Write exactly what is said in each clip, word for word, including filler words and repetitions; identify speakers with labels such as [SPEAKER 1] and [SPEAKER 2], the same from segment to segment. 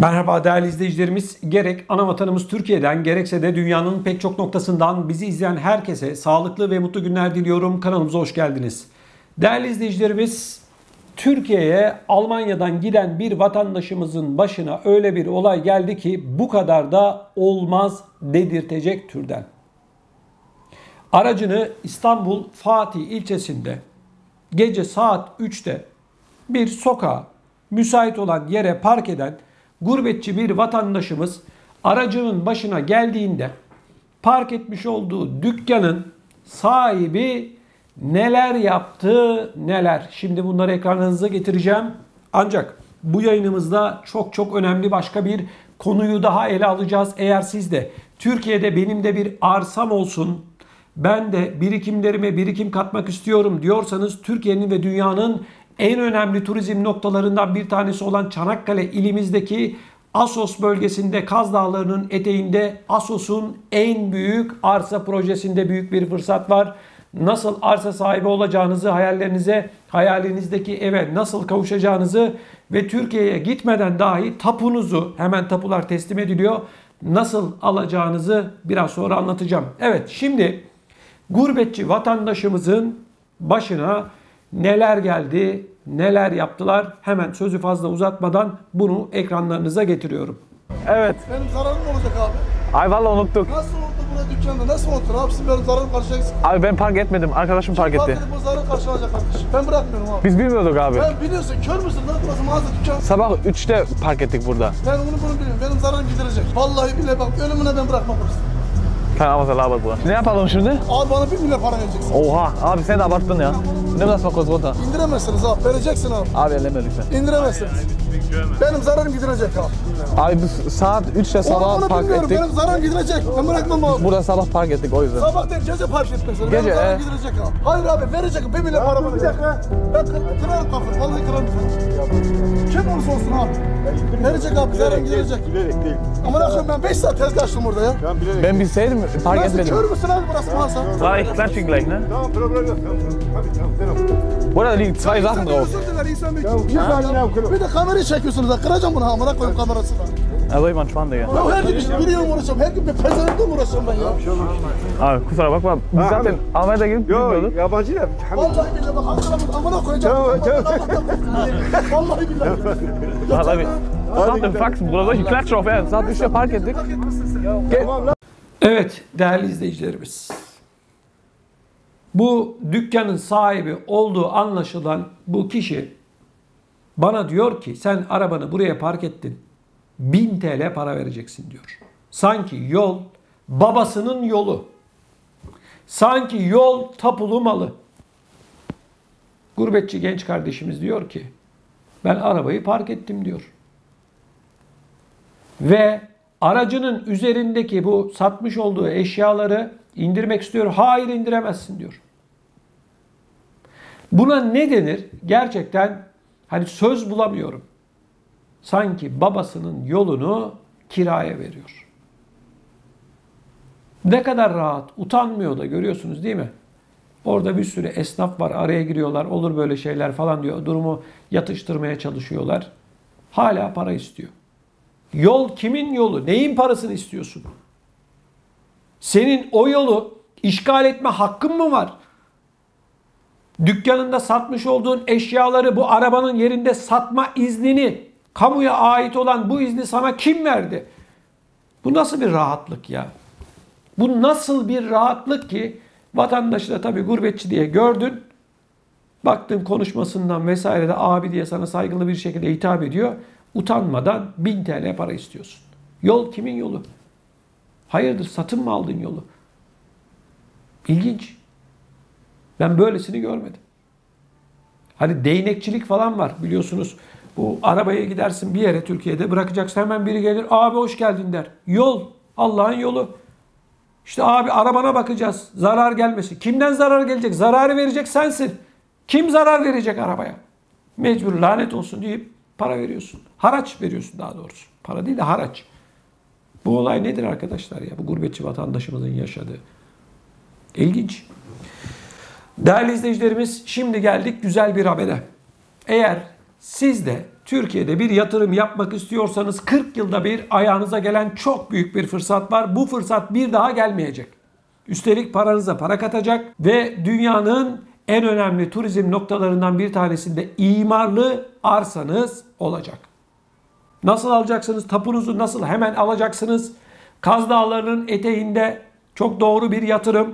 [SPEAKER 1] Merhaba değerli izleyicilerimiz. Gerek ana vatanımız Türkiye'den gerekse de dünyanın pek çok noktasından bizi izleyen herkese sağlıklı ve mutlu günler diliyorum. Kanalımıza hoş geldiniz. Değerli izleyicilerimiz, Türkiye'ye Almanya'dan giden bir vatandaşımızın başına öyle bir olay geldi ki bu kadar da olmaz dedirtecek türden. Aracını İstanbul Fatih ilçesinde gece saat üçte bir sokağa müsait olan yere park eden gurbetçi bir vatandaşımız aracının başına geldiğinde park etmiş olduğu dükkanın sahibi neler yaptı neler. Şimdi bunları ekranınıza getireceğim. Ancak bu yayınımızda çok çok önemli başka bir konuyu daha ele alacağız. Eğer siz de Türkiye'de benim de bir arsam olsun, ben de birikimlerime birikim katmak istiyorum diyorsanız Türkiye'nin ve dünyanın en önemli turizm noktalarından bir tanesi olan Çanakkale ilimizdeki Assos bölgesinde Kaz Dağları'nın eteğinde Assos'un en büyük arsa projesinde büyük bir fırsat var. Nasıl arsa sahibi olacağınızı, hayallerinize, hayalinizdeki eve nasıl kavuşacağınızı ve Türkiye'ye gitmeden dahi tapunuzu, hemen tapular teslim ediliyor, nasıl alacağınızı biraz sonra anlatacağım. Evet, şimdi gurbetçi vatandaşımızın başına neler geldi, neler yaptılar? Hemen sözü fazla uzatmadan bunu ekranlarınıza getiriyorum.
[SPEAKER 2] Evet.
[SPEAKER 3] Benim zararım olacak abi.
[SPEAKER 2] Ay vallahi unuttuk.
[SPEAKER 3] Nasıl unuttu burada dükkanda? Nasıl unuttun abi? Siz benim zararım karşılayacaksın.
[SPEAKER 2] Abi ben park etmedim. Arkadaşım park
[SPEAKER 3] Fark
[SPEAKER 2] etti.
[SPEAKER 3] edip bu zararı karşılayacak kardeşim. Ben bırakmıyorum abi.
[SPEAKER 2] Biz bilmiyorduk abi.
[SPEAKER 3] Ben biliyorsun, kör müsün lan? Burası mağaza dükkan.
[SPEAKER 2] Sabah üçte park ettik burada.
[SPEAKER 3] Ben bunu bunu biliyorum. Benim zararım giderecek. Vallahi billahi bak ölümüne ben bırakmam burası.
[SPEAKER 2] Tamam ama abi bu. Ne yapalım şimdi?
[SPEAKER 3] Abi bana bir milyar para vereceksin.
[SPEAKER 2] Oha abi sen de abarttın ya. Ne nasıl bakıyoruz burada?
[SPEAKER 3] İndiremezsiniz abi. Vereceksin abi.
[SPEAKER 2] Abi elleme lütfen.
[SPEAKER 3] İndiremezsiniz. Benim zararım giderecek abi.
[SPEAKER 2] Abi biz saat üçte
[SPEAKER 3] Onu
[SPEAKER 2] sabah
[SPEAKER 3] bunu
[SPEAKER 2] park
[SPEAKER 3] bilmiyorum.
[SPEAKER 2] ettik.
[SPEAKER 3] Benim zararım giderecek. Ben bırakmam abi.
[SPEAKER 2] Burada sabah park ettik o yüzden.
[SPEAKER 3] Sabah değil gece park etmesin.
[SPEAKER 2] Gece,
[SPEAKER 3] Benim zararım
[SPEAKER 2] he.
[SPEAKER 3] giderecek abi. Hayır abi verecek. Bir milyar para bana. Bir dakika. Ben kır- kırarım kafayı. Vallahi kırarım. Kim olursa olsun abi. Verecek abi. Zararım giderecek.
[SPEAKER 4] Bilerek değil.
[SPEAKER 3] Ama ne ben beş saat tezgah açtım orada ya.
[SPEAKER 4] Ben bilerek.
[SPEAKER 2] Ben bilseydim park
[SPEAKER 3] Nasıl
[SPEAKER 2] etmedim.
[SPEAKER 3] kör müsün abi burası mağaza?
[SPEAKER 2] War ich klatschen gleich ne?
[SPEAKER 4] Tamam problem yok. Tamam tamam. Tabii tamam. Tamam.
[SPEAKER 2] Burada liegen zwei Sachen drauf.
[SPEAKER 3] Özür diler insan bir.
[SPEAKER 4] Ya, ben ya, kır-
[SPEAKER 3] Bir de kamerayı çekiyorsunuz ha. Kıracağım bunu ha. Amına koyayım kamerasını.
[SPEAKER 2] Also ich war Schwan Digga.
[SPEAKER 3] Ya her gün işte biliyorum uğraşıyorum. Her gün bir pezevenkle mi uğraşıyorum ben ya?
[SPEAKER 2] Abi kusura bakma. Biz
[SPEAKER 4] Ha,
[SPEAKER 2] zaten Almanya'da gidip
[SPEAKER 4] Yok
[SPEAKER 2] bilmiyorduk.
[SPEAKER 4] yabancı da.
[SPEAKER 3] Vallahi billahi bak Ankara'mın amına koyacağım.
[SPEAKER 4] Tamam, tamam.
[SPEAKER 3] Vallahi billahi.
[SPEAKER 2] Vallahi bir. Saat im Faxen, Bruder. Ich klatsche auf Ernst. Saat üçte park ettik. Gel.
[SPEAKER 1] Evet değerli izleyicilerimiz. Bu dükkanın sahibi olduğu anlaşılan bu kişi bana diyor ki sen arabanı buraya park ettin. bin T L para vereceksin diyor. Sanki yol babasının yolu. Sanki yol tapulu malı. Gurbetçi genç kardeşimiz diyor ki ben arabayı park ettim diyor. Ve aracının üzerindeki bu satmış olduğu eşyaları indirmek istiyor. Hayır indiremezsin diyor. Buna ne denir? Gerçekten hani söz bulamıyorum. Sanki babasının yolunu kiraya veriyor. Ne kadar rahat, utanmıyor da görüyorsunuz değil mi? Orada bir sürü esnaf var, araya giriyorlar, olur böyle şeyler falan diyor. Durumu yatıştırmaya çalışıyorlar. Hala para istiyor. Yol kimin yolu? Neyin parasını istiyorsun? Senin o yolu işgal etme hakkın mı var? Dükkanında satmış olduğun eşyaları bu arabanın yerinde satma iznini, kamuya ait olan bu izni sana kim verdi? Bu nasıl bir rahatlık ya? Bu nasıl bir rahatlık ki vatandaşı da tabii gurbetçi diye gördün. Baktın konuşmasından vesaire de abi diye sana saygılı bir şekilde hitap ediyor. Utanmadan bin T L para istiyorsun. Yol kimin yolu? Hayırdır satın mı aldın yolu? İlginç. Ben böylesini görmedim. Hani değnekçilik falan var biliyorsunuz. Bu arabaya gidersin bir yere Türkiye'de bırakacaksın hemen biri gelir abi hoş geldin der. Yol Allah'ın yolu. İşte abi arabana bakacağız zarar gelmesin. Kimden zarar gelecek? Zararı verecek sensin. Kim zarar verecek arabaya? Mecbur lanet olsun deyip para veriyorsun. Haraç veriyorsun daha doğrusu. Para değil de haraç. Bu olay nedir arkadaşlar ya? Bu gurbetçi vatandaşımızın yaşadığı. İlginç. Değerli izleyicilerimiz şimdi geldik güzel bir habere. Eğer siz de Türkiye'de bir yatırım yapmak istiyorsanız kırk yılda bir ayağınıza gelen çok büyük bir fırsat var. Bu fırsat bir daha gelmeyecek. Üstelik paranıza para katacak ve dünyanın en önemli turizm noktalarından bir tanesinde imarlı arsanız olacak. Nasıl alacaksınız? Tapunuzu nasıl hemen alacaksınız? Kaz Dağları'nın eteğinde çok doğru bir yatırım.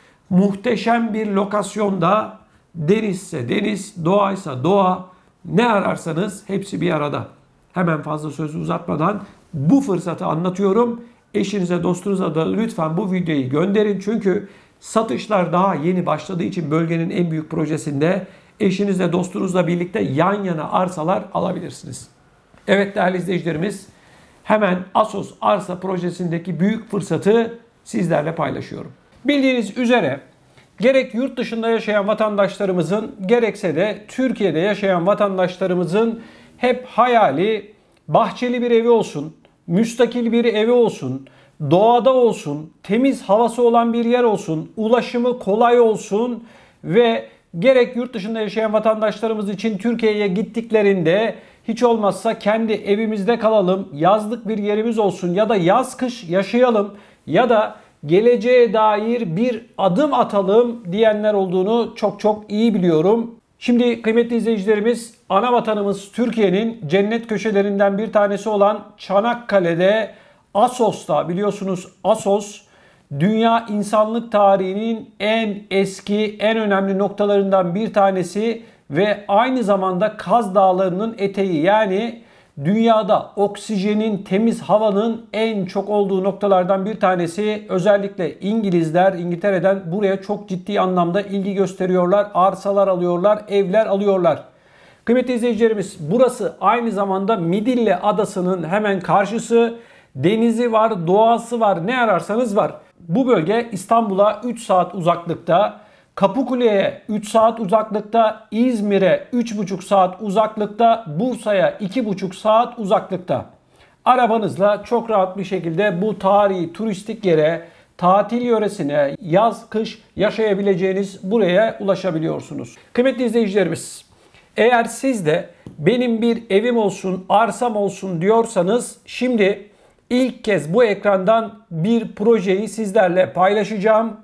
[SPEAKER 1] Muhteşem bir lokasyonda, denizse deniz, doğaysa doğa, ne ararsanız hepsi bir arada. Hemen fazla sözü uzatmadan bu fırsatı anlatıyorum. Eşinize, dostunuza da lütfen bu videoyu gönderin. Çünkü satışlar daha yeni başladığı için bölgenin en büyük projesinde eşinizle, dostunuzla birlikte yan yana arsalar alabilirsiniz. Evet değerli izleyicilerimiz, hemen Assos Arsa projesindeki büyük fırsatı sizlerle paylaşıyorum. Bildiğiniz üzere gerek yurt dışında yaşayan vatandaşlarımızın gerekse de Türkiye'de yaşayan vatandaşlarımızın hep hayali bahçeli bir evi olsun, müstakil bir evi olsun, doğada olsun, temiz havası olan bir yer olsun, ulaşımı kolay olsun ve gerek yurt dışında yaşayan vatandaşlarımız için Türkiye'ye gittiklerinde hiç olmazsa kendi evimizde kalalım, yazlık bir yerimiz olsun ya da yaz kış yaşayalım ya da geleceğe dair bir adım atalım diyenler olduğunu çok çok iyi biliyorum. Şimdi kıymetli izleyicilerimiz, ana vatanımız Türkiye'nin cennet köşelerinden bir tanesi olan Çanakkale'de Assos'ta, biliyorsunuz Assos dünya insanlık tarihinin en eski, en önemli noktalarından bir tanesi ve aynı zamanda Kaz Dağları'nın eteği, yani dünyada oksijenin, temiz havanın en çok olduğu noktalardan bir tanesi. Özellikle İngilizler İngiltere'den buraya çok ciddi anlamda ilgi gösteriyorlar. Arsalar alıyorlar, evler alıyorlar. Kıymetli izleyicilerimiz, burası aynı zamanda Midilli Adası'nın hemen karşısı. Denizi var, doğası var, ne ararsanız var. Bu bölge İstanbul'a üç saat uzaklıkta, Kapıkule'ye üç saat uzaklıkta, İzmir'e üç buçuk saat uzaklıkta, Bursa'ya iki buçuk saat uzaklıkta. Arabanızla çok rahat bir şekilde bu tarihi turistik yere, tatil yöresine, yaz kış yaşayabileceğiniz buraya ulaşabiliyorsunuz. Kıymetli izleyicilerimiz, eğer siz de benim bir evim olsun, arsam olsun diyorsanız şimdi ilk kez bu ekrandan bir projeyi sizlerle paylaşacağım.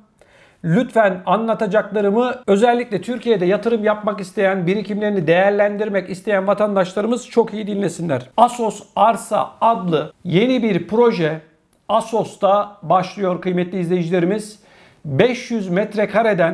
[SPEAKER 1] Lütfen anlatacaklarımı özellikle Türkiye'de yatırım yapmak isteyen, birikimlerini değerlendirmek isteyen vatandaşlarımız çok iyi dinlesinler. Assos Arsa adlı yeni bir proje Assos'ta başlıyor kıymetli izleyicilerimiz. beş yüz metrekareden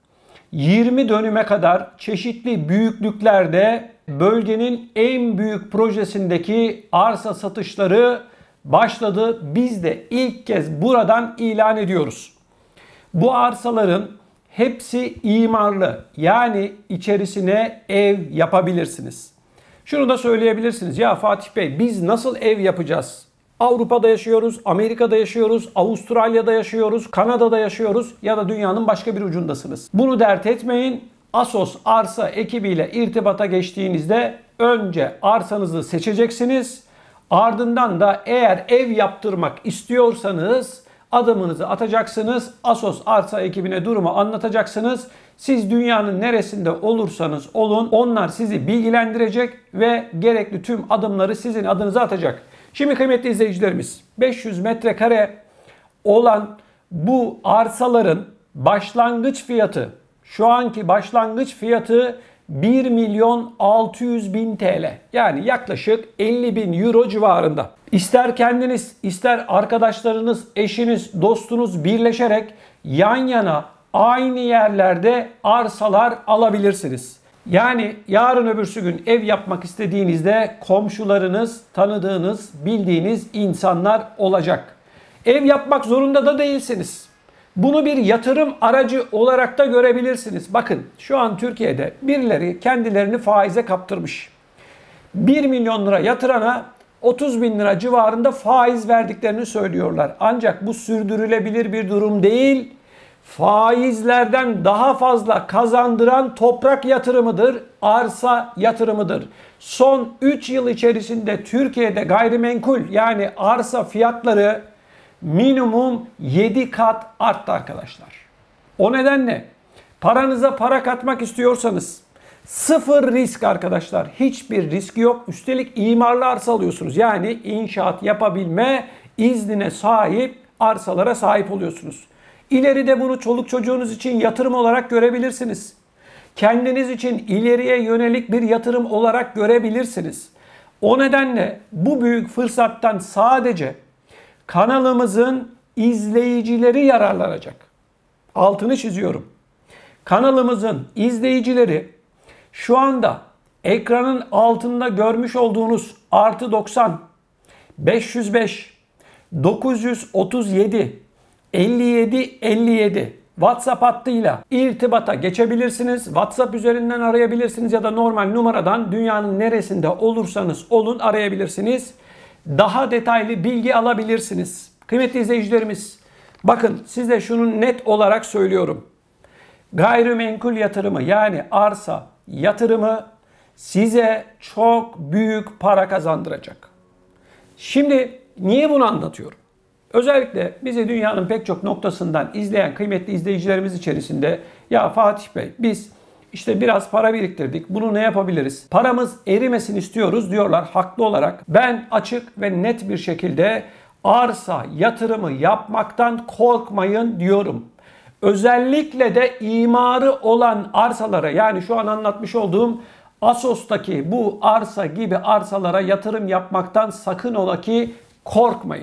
[SPEAKER 1] yirmi dönüme kadar çeşitli büyüklüklerde bölgenin en büyük projesindeki arsa satışları başladı. Biz de ilk kez buradan ilan ediyoruz. Bu arsaların hepsi imarlı, yani içerisine ev yapabilirsiniz. Şunu da söyleyebilirsiniz: ya Fatih Bey, biz nasıl ev yapacağız? Avrupa'da yaşıyoruz, Amerika'da yaşıyoruz, Avustralya'da yaşıyoruz, Kanada'da yaşıyoruz ya da dünyanın başka bir ucundasınız. Bunu dert etmeyin. Assos Arsa ekibiyle irtibata geçtiğinizde önce arsanızı seçeceksiniz. Ardından da eğer ev yaptırmak istiyorsanız adımınızı atacaksınız. Assos Arsa ekibine durumu anlatacaksınız. Siz dünyanın neresinde olursanız olun, onlar sizi bilgilendirecek ve gerekli tüm adımları sizin adınıza atacak. Şimdi kıymetli izleyicilerimiz, beş yüz metrekare olan bu arsaların başlangıç fiyatı, şu anki başlangıç fiyatı bir milyon altı yüz bin T L. Yani yaklaşık elli bin euro civarında. İster kendiniz, ister arkadaşlarınız, eşiniz, dostunuz birleşerek yan yana aynı yerlerde arsalar alabilirsiniz. Yani yarın öbürsü gün ev yapmak istediğinizde komşularınız, tanıdığınız, bildiğiniz insanlar olacak. Ev yapmak zorunda da değilsiniz. Bunu bir yatırım aracı olarak da görebilirsiniz. Bakın, şu an Türkiye'de birileri kendilerini faize kaptırmış. bir milyon lira yatırana otuz bin lira civarında faiz verdiklerini söylüyorlar. Ancak bu sürdürülebilir bir durum değil. Faizlerden daha fazla kazandıran toprak yatırımıdır, arsa yatırımıdır. Son üç yıl içerisinde Türkiye'de gayrimenkul, yani arsa fiyatları minimum yedi kat arttı arkadaşlar. O nedenle paranıza para katmak istiyorsanız, Sıfır risk arkadaşlar. Hiçbir riski yok. Üstelik imarlı arsa alıyorsunuz. Yani inşaat yapabilme iznine sahip arsalara sahip oluyorsunuz. İleride bunu çoluk çocuğunuz için yatırım olarak görebilirsiniz. Kendiniz için ileriye yönelik bir yatırım olarak görebilirsiniz. O nedenle bu büyük fırsattan sadece kanalımızın izleyicileri yararlanacak. Altını çiziyorum. Kanalımızın izleyicileri şu anda ekranın altında görmüş olduğunuz artı doksan, beş yüz beş, dokuz yüz otuz yedi, elli yedi elli yedi WhatsApp hattıyla irtibata geçebilirsiniz. WhatsApp üzerinden arayabilirsiniz ya da normal numaradan dünyanın neresinde olursanız olun arayabilirsiniz. Daha detaylı bilgi alabilirsiniz. Kıymetli izleyicilerimiz, bakın size şunu net olarak söylüyorum. Gayrimenkul yatırımı yani arsa yatırımı size çok büyük para kazandıracak. Şimdi niye bunu anlatıyorum? Özellikle bizi dünyanın pek çok noktasından izleyen kıymetli izleyicilerimiz içerisinde ya Fatih Bey biz işte biraz para biriktirdik. Bunu ne yapabiliriz? Paramız erimesin istiyoruz diyorlar haklı olarak. Ben açık ve net bir şekilde arsa yatırımı yapmaktan korkmayın diyorum. Özellikle de imarı olan arsalara yani şu an anlatmış olduğum Assos'taki bu arsa gibi arsalara yatırım yapmaktan sakın ola ki korkmayın.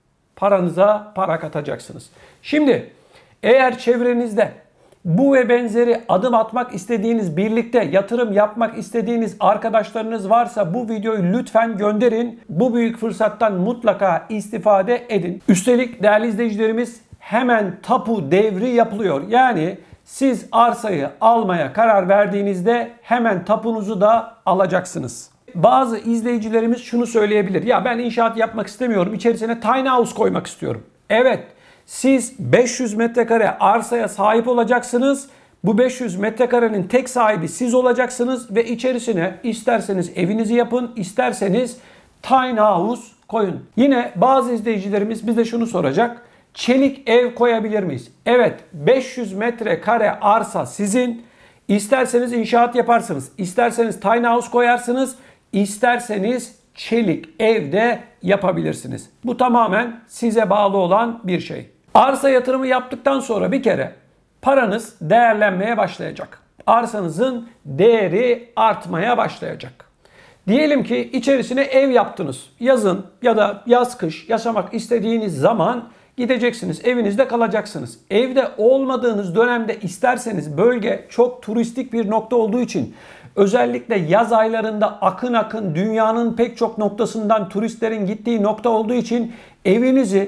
[SPEAKER 1] Paranıza para katacaksınız. Şimdi eğer çevrenizde bu ve benzeri adım atmak istediğiniz, birlikte yatırım yapmak istediğiniz arkadaşlarınız varsa bu videoyu lütfen gönderin. Bu büyük fırsattan mutlaka istifade edin. Üstelik değerli izleyicilerimiz hemen tapu devri yapılıyor. Yani siz arsayı almaya karar verdiğinizde hemen tapunuzu da alacaksınız. Bazı izleyicilerimiz şunu söyleyebilir. Ya ben inşaat yapmak istemiyorum. İçerisine tiny house koymak istiyorum. Evet. Siz beş yüz metrekare arsaya sahip olacaksınız. Bu beş yüz metrekarenin tek sahibi siz olacaksınız ve içerisine isterseniz evinizi yapın, isterseniz tiny house koyun. Yine bazı izleyicilerimiz bize şunu soracak. Çelik ev koyabilir miyiz? Evet, beş yüz metrekare arsa sizin. İsterseniz inşaat yaparsınız, isterseniz tiny house koyarsınız, isterseniz çelik evde yapabilirsiniz. Bu tamamen size bağlı olan bir şey. Arsa yatırımı yaptıktan sonra bir kere paranız değerlenmeye başlayacak. Arsanızın değeri artmaya başlayacak. Diyelim ki içerisine ev yaptınız. Yazın ya da yaz kış yaşamak istediğiniz zaman gideceksiniz, evinizde kalacaksınız. Evde olmadığınız dönemde isterseniz bölge çok turistik bir nokta olduğu için özellikle yaz aylarında akın akın dünyanın pek çok noktasından turistlerin gittiği nokta olduğu için evinizi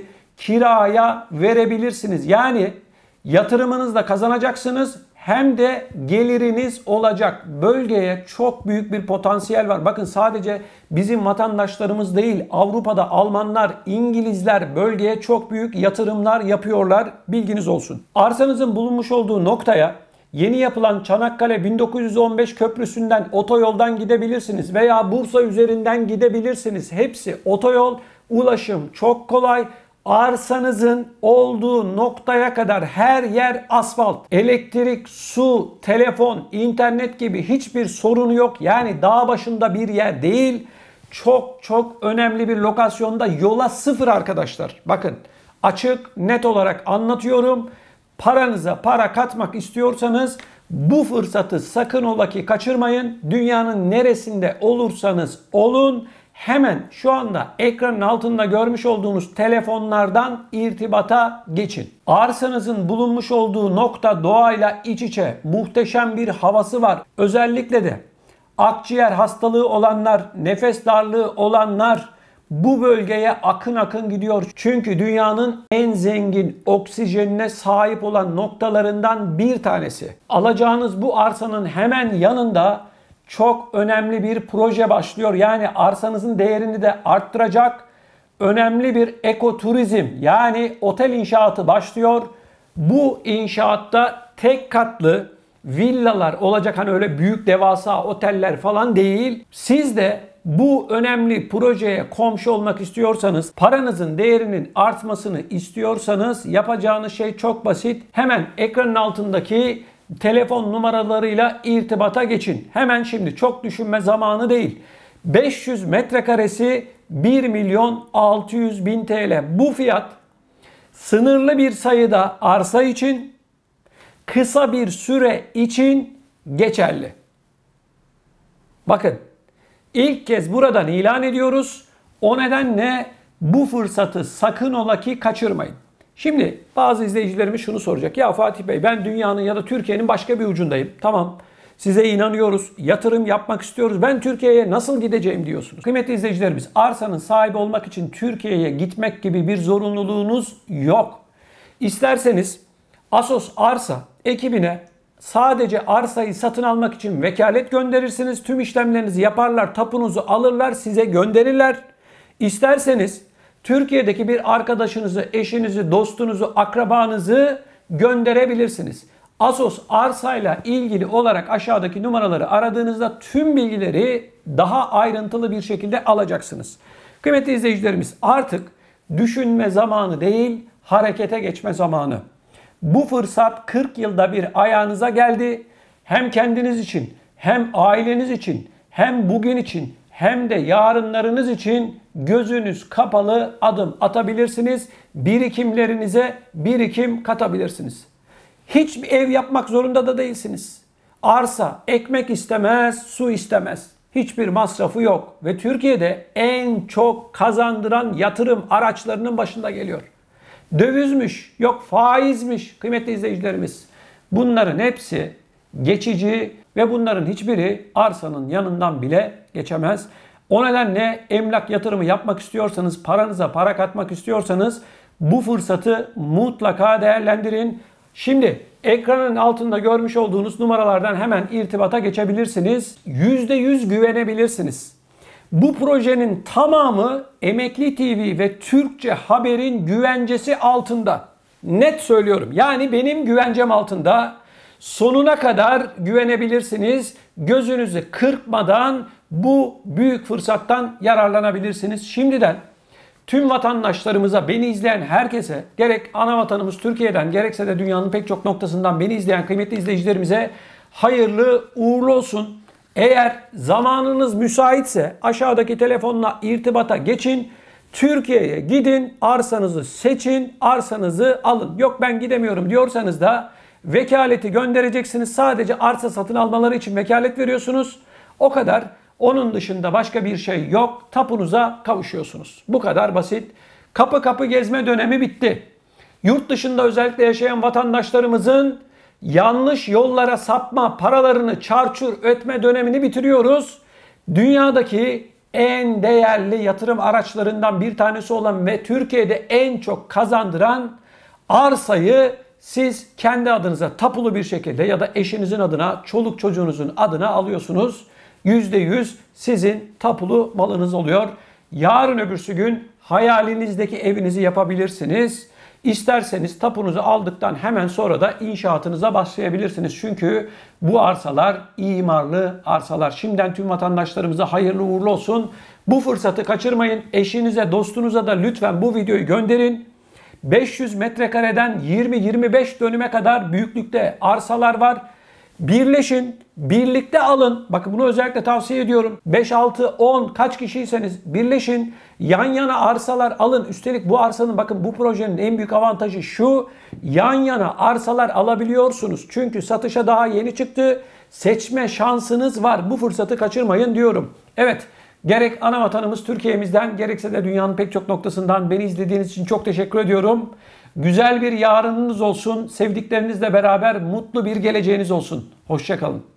[SPEAKER 1] kiraya verebilirsiniz. Yani yatırımınızla kazanacaksınız hem de geliriniz olacak. Bölgeye çok büyük bir potansiyel var. Bakın sadece bizim vatandaşlarımız değil, Avrupa'da Almanlar, İngilizler bölgeye çok büyük yatırımlar yapıyorlar. Bilginiz olsun. Arsanızın bulunmuş olduğu noktaya yeni yapılan Çanakkale bin dokuz yüz on beş köprüsünden otoyoldan gidebilirsiniz veya Bursa üzerinden gidebilirsiniz. Hepsi otoyol, ulaşım çok kolay. Arsanızın olduğu noktaya kadar her yer asfalt. Elektrik, su, telefon, internet gibi hiçbir sorunu yok. Yani dağ başında bir yer değil. Çok çok önemli bir lokasyonda, yola sıfır arkadaşlar. Bakın açık net olarak anlatıyorum. Paranıza para katmak istiyorsanız bu fırsatı sakın ola ki kaçırmayın. Dünyanın neresinde olursanız olun hemen şu anda ekranın altında görmüş olduğunuz telefonlardan irtibata geçin. Arsanızın bulunmuş olduğu nokta doğayla iç içe, muhteşem bir havası var. Özellikle de akciğer hastalığı olanlar, nefes darlığı olanlar bu bölgeye akın akın gidiyor. Çünkü dünyanın en zengin oksijenine sahip olan noktalarından bir tanesi. Alacağınız bu arsanın hemen yanında çok önemli bir proje başlıyor. Yani arsanızın değerini de arttıracak önemli bir ekoturizm yani otel inşaatı başlıyor. Bu inşaatta tek katlı villalar olacak, hani öyle büyük devasa oteller falan değil. Siz de bu önemli projeye komşu olmak istiyorsanız, paranızın değerinin artmasını istiyorsanız yapacağınız şey çok basit. Hemen ekranın altındaki telefon numaralarıyla irtibata geçin. Hemen şimdi, çok düşünme zamanı değil. beş yüz metrekaresi bir milyon altı yüz bin T L. Bu fiyat sınırlı bir sayıda arsa için, kısa bir süre için geçerli. Bakın, ilk kez buradan ilan ediyoruz. O nedenle bu fırsatı sakın ola ki kaçırmayın. Şimdi bazı izleyicilerimiz şunu soracak. Ya Fatih Bey, ben dünyanın ya da Türkiye'nin başka bir ucundayım. Tamam, size inanıyoruz, yatırım yapmak istiyoruz. Ben Türkiye'ye nasıl gideceğim diyorsunuz. Kıymetli izleyicilerimiz, arsanın sahibi olmak için Türkiye'ye gitmek gibi bir zorunluluğunuz yok. İsterseniz Asos Arsa ekibine sadece arsayı satın almak için vekalet gönderirsiniz. Tüm işlemlerinizi yaparlar, tapunuzu alırlar, size gönderirler. İsterseniz Türkiye'deki bir arkadaşınızı, eşinizi, dostunuzu, akrabanızı gönderebilirsiniz. Asos arsayla ilgili olarak aşağıdaki numaraları aradığınızda tüm bilgileri daha ayrıntılı bir şekilde alacaksınız. Kıymetli izleyicilerimiz, artık düşünme zamanı değil, harekete geçme zamanı. Bu fırsat kırk yılda bir ayağınıza geldi. Hem kendiniz için, hem aileniz için, hem bugün için, hem de yarınlarınız için gözünüz kapalı adım atabilirsiniz. Birikimlerinize birikim katabilirsiniz. Hiçbir ev yapmak zorunda da değilsiniz. Arsa ekmek istemez, su istemez. Hiçbir masrafı yok ve Türkiye'de en çok kazandıran yatırım araçlarının başında geliyor. Dövizmiş, yok faizmiş kıymetli izleyicilerimiz. Bunların hepsi geçici ve bunların hiçbiri arsanın yanından bile geçemez. O nedenle emlak yatırımı yapmak istiyorsanız, paranıza para katmak istiyorsanız bu fırsatı mutlaka değerlendirin. Şimdi ekranın altında görmüş olduğunuz numaralardan hemen irtibata geçebilirsiniz. yüzde yüz güvenebilirsiniz. Bu projenin tamamı Emekli T V ve Türkçe Haber'in güvencesi altında. Net söylüyorum. Yani benim güvencem altında. Sonuna kadar güvenebilirsiniz. Gözünüzü kırpmadan bu büyük fırsattan yararlanabilirsiniz. Şimdiden tüm vatandaşlarımıza, beni izleyen herkese, gerek ana vatanımız Türkiye'den gerekse de dünyanın pek çok noktasından beni izleyen kıymetli izleyicilerimize hayırlı uğurlu olsun. Eğer zamanınız müsaitse aşağıdaki telefonla irtibata geçin. Türkiye'ye gidin, arsanızı seçin, arsanızı alın. Yok ben gidemiyorum diyorsanız da vekaleti göndereceksiniz. Sadece arsa satın almaları için vekalet veriyorsunuz. O kadar. Onun dışında başka bir şey yok. Tapunuza kavuşuyorsunuz. Bu kadar basit. Kapı kapı gezme dönemi bitti. Yurt dışında özellikle yaşayan vatandaşlarımızın yanlış yollara sapma, paralarını çarçur etme dönemini bitiriyoruz. Dünyadaki en değerli yatırım araçlarından bir tanesi olan ve Türkiye'de en çok kazandıran arsayı siz kendi adınıza tapulu bir şekilde ya da eşinizin adına, çoluk çocuğunuzun adına alıyorsunuz. yüzde yüz sizin tapulu malınız oluyor. Yarın öbürsü gün hayalinizdeki evinizi yapabilirsiniz. İsterseniz tapunuzu aldıktan hemen sonra da inşaatınıza başlayabilirsiniz. Çünkü bu arsalar imarlı arsalar. Şimdiden tüm vatandaşlarımıza hayırlı uğurlu olsun. Bu fırsatı kaçırmayın. Eşinize, dostunuza da lütfen bu videoyu gönderin. beş yüz metrekareden yirmi yirmi beş dönüme kadar büyüklükte arsalar var. Birleşin, birlikte alın. Bakın bunu özellikle tavsiye ediyorum. beş, altı, on kaç kişiyseniz birleşin. Yan yana arsalar alın. Üstelik bu arsanın, bakın bu projenin en büyük avantajı şu. Yan yana arsalar alabiliyorsunuz. Çünkü satışa daha yeni çıktı. Seçme şansınız var. Bu fırsatı kaçırmayın diyorum. Evet, gerek ana vatanımız Türkiye'mizden gerekse de dünyanın pek çok noktasından beni izlediğiniz için çok teşekkür ediyorum. Güzel bir yarınınız olsun. Sevdiklerinizle beraber mutlu bir geleceğiniz olsun. Hoşça kalın.